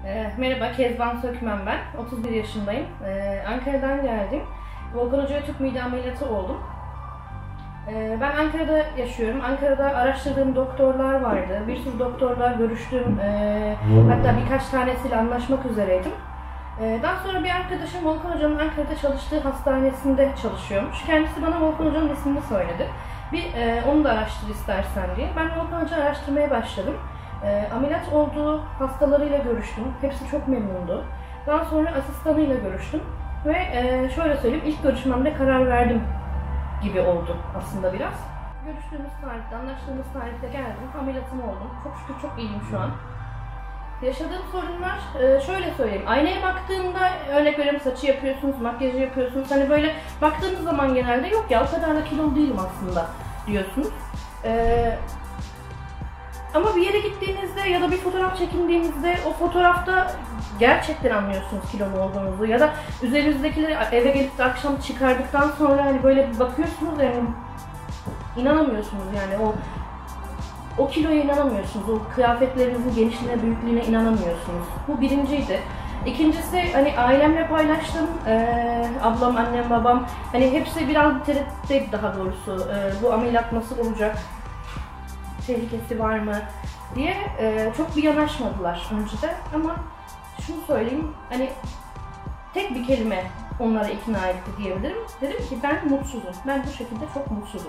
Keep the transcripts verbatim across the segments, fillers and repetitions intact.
E, merhaba, Kezban Sökmen ben. otuz bir yaşındayım. E, Ankara'dan geldim. Volkan Hoca'ya tüp mide ameliyatı oldum. E, ben Ankara'da yaşıyorum. Ankara'da araştırdığım doktorlar vardı. Bir sürü doktorlar görüştüm. E, hatta birkaç tanesiyle anlaşmak üzereydim. E, daha sonra bir arkadaşım Volkan Hoca'nın Ankara'da çalıştığı hastanesinde çalışıyormuş. Kendisi bana Volkan Hoca'nın ismini söyledi. Bir e, onu da araştır istersen diye. Ben Volkan Hoca'yı araştırmaya başladım. E, ameliyat olduğu hastalarıyla görüştüm. Hepsi çok memnundu. Daha sonra asistanıyla görüştüm. Ve e, şöyle söyleyeyim, ilk görüşmemde karar verdim gibi oldu aslında biraz. Görüştüğümüz tarihte, anlaştığımız tarihte geldim. Ameliyatım oldum. Çok şükür çok iyiyim şu an. Yaşadığım sorunlar, e, şöyle söyleyeyim. Aynaya baktığımda, örnek veriyorum, saçı yapıyorsunuz, makyajı yapıyorsunuz. Hani böyle baktığınız zaman genelde yok ya, o kadar da kilolu değilim aslında diyorsunuz. E, Ama bir yere gittiğinizde ya da bir fotoğraf çekindiğinizde o fotoğrafta gerçekten anlıyorsunuz kilolu olduğunuzu ya da üzerinizdekileri eve gelip de akşam çıkardıktan sonra hani böyle bir bakıyorsunuz, yani inanamıyorsunuz, yani o o kiloya inanamıyorsunuz, o kıyafetlerinizin genişliğine, büyüklüğüne inanamıyorsunuz. Bu birinciydi. İkincisi, hani ailemle paylaştım, ee, ablam, annem, babam, hani hepsi biraz tereddütteydi daha doğrusu, ee, bu ameliyat nasıl olacak, tehlikesi var mı diye e, çok bir yanaşmadılar önceden, ama şunu söyleyeyim, hani tek bir kelime onlara ikna etti diyebilirim. Dedim ki ben mutsuzum, ben bu şekilde çok mutsuzum.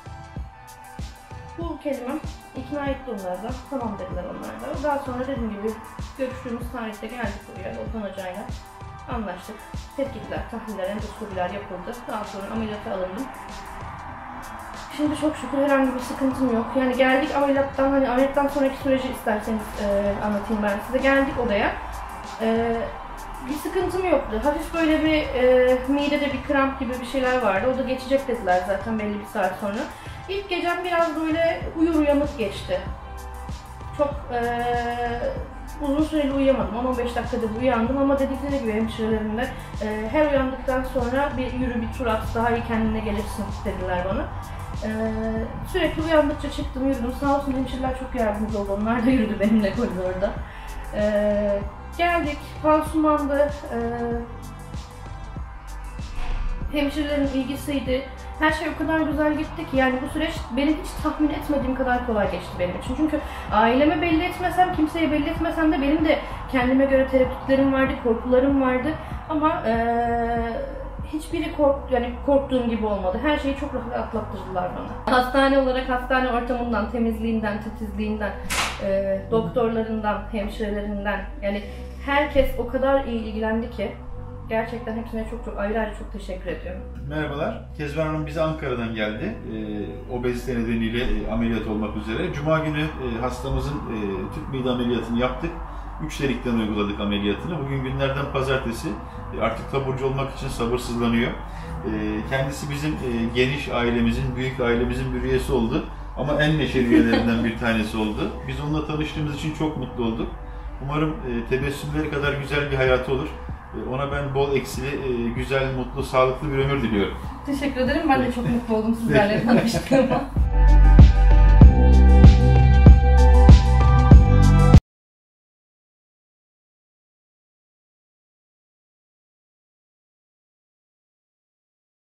Bu kelimem ikna etti onları da, tamam dediler onlar da. Daha sonra dediğim gibi görüştüğümüz tarihte geldik buraya Volkan Hoca'yla, anlaştık. Tetkikler, tahliller, endoskopiler yapıldı. Daha sonra ameliyata alındım. Şimdi çok şükür herhangi bir sıkıntım yok. Yani geldik ameliyattan, hani ameliyattan sonraki süreci isterseniz e, anlatayım ben size. Geldik odaya. E, bir sıkıntım yoktu. Hafif böyle bir e, midede bir kramp gibi bir şeyler vardı. O da geçecek dediler zaten belli bir saat sonra. İlk gecem biraz böyle uyur uyanık geçti. Çok e, uzun süreli uyuyamadım. on on beş dakikada uyandım ama dedikleri gibi hemşirelerimde e, her uyandıktan sonra bir yürü, bir tur at, daha iyi kendine gelirsin dediler bana. Ee, sürekli uyandıkça çıktım, yürüdüm. Sağ olsun hemşireler çok yardımcı oldu. Onlar da yürüdü benimle koridorda. Ee, geldik, pansumandı. Ee, hemşirelerin ilgisiydi. Her şey o kadar güzel gitti ki, yani bu süreç benim hiç tahmin etmediğim kadar kolay geçti benim için. Çünkü aileme belli etmesem, kimseye belli etmesem de benim de kendime göre tereddütlerim vardı, korkularım vardı. Ama ee, hiçbiri kork, yani korktuğum gibi olmadı. Her şeyi çok rahat atlattırdılar bana. Hastane olarak hastane ortamından, temizliğinden, titizliğinden, e, doktorlarından, hemşirelerinden, yani herkes o kadar iyi ilgilendi ki gerçekten hepsine çok çok ayrı ayrı çok teşekkür ediyorum. Merhabalar, Kezban Hanım bize Ankara'dan geldi. E, obezite nedeniyle e, ameliyat olmak üzere. Cuma günü e, hastamızın e, tüp mide ameliyatını yaptık. Üç delikten uyguladık ameliyatını. Bugün günlerden pazartesi, artık taburcu olmak için sabırsızlanıyor. Kendisi bizim geniş ailemizin, büyük ailemizin bir üyesi oldu. Ama en neşeli üyelerinden bir tanesi oldu. Biz onunla tanıştığımız için çok mutlu olduk. Umarım tebessümleri kadar güzel bir hayatı olur. Ona ben bol eksili, güzel, mutlu, sağlıklı bir ömür diliyorum. Teşekkür ederim. Ben de çok mutlu oldum sizlerle tanıştığıma.